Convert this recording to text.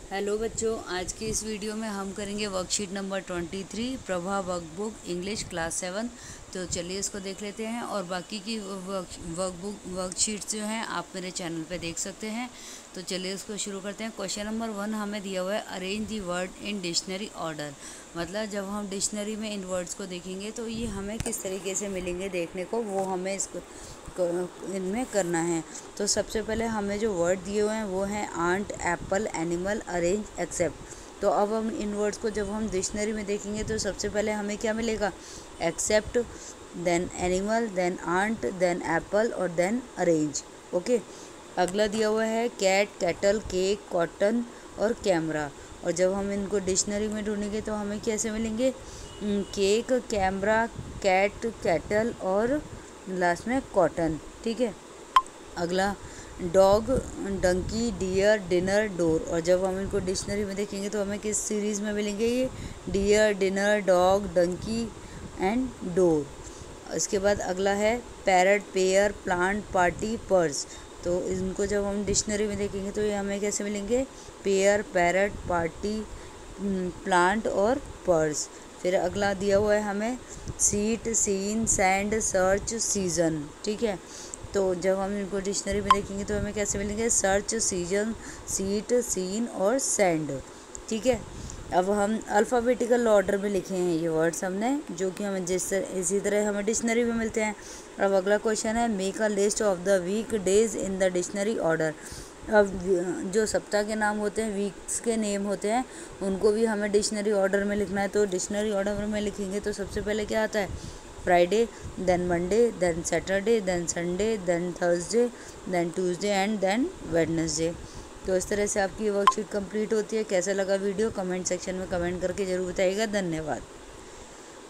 Hello बच्चों, आज की इस वीडियो में हम करेंगे worksheet number 23 Prabha workbook English class 7। तो चलिए इसको देख लेते हैं और बाकी की वर्कशीट्स जो हैं आप मेरे चैनल पे देख सकते हैं। तो चलिए इसको शुरू करते हैं। क्वेश्चन नंबर 1 हमें दिया हुआ है arrange the word in dictionary order. मतलब जब हम डिक्शनरी में इन वर्ड्स को देखेंगे तो ये हमें किस तरीके से मिलेंगे देखने को, वो हमें इसको इनमें करना है। तो सबसे पहले हमें जो वर्ड दिए हुए हैं वो हैं ant, apple, animal, arrange, accept. तो अब हम इन वर्ड्स को जब हम डिक्शनरी में देखेंगे तो सबसे पहले हमें क्या मिलेगा, accept, then animal, then ant, then apple और देन अरेंज। ओके, अगला दिया हुआ है कैट, कैटल, केक, कॉटन और कैमरा। और जब हम इनको डिक्शनरी में ढूंढेंगे तो हमें कैसे मिलेंगे, केक, कैमरा, कैट, कैटल और लास्ट में कॉटन। ठीक है, अगला dog, donkey, deer, dinner, door. और जब हम इनको डिक्शनरी में देखेंगे तो हमें किस सीरीज़ में मिलेंगे, ये deer, dinner, dog, donkey and door. इसके बाद अगला है parrot, pair, plant, party, purse. तो इनको जब हम डिक्शनरी में देखेंगे तो ये हमें कैसे मिलेंगे, पेयर, पैरट, पार्टी, प्लांट और पर्स। फिर अगला दिया हुआ है हमें seat, scene, sand, search, season. ठीक है, तो जब हम इनको डिक्शनरी में देखेंगे तो हमें कैसे मिलेंगे, सर्च, सीजन, सीट, सीन और सैंड। ठीक है, अब हम अल्फ़ाबेटिकल ऑर्डर में लिखे हैं ये वर्ड्स हमने, जो कि हमें इसी तरह हमें डिक्शनरी में मिलते हैं। अब अगला क्वेश्चन है make a list of the week days in the dictionary order. अब जो सप्ताह के नाम होते हैं, वीक्स के नेम होते हैं, उनको भी हमें डिक्शनरी ऑर्डर में लिखना है। तो डिक्शनरी ऑर्डर में लिखेंगे तो सबसे पहले क्या आता है, Friday, then Monday, then Saturday, then Sunday, then Thursday, then Tuesday and then Wednesday. तो इस तरह से आपकी वर्कशीट कंप्लीट होती है। कैसा लगा वीडियो कमेंट सेक्शन में कमेंट करके ज़रूर बताइएगा। धन्यवाद।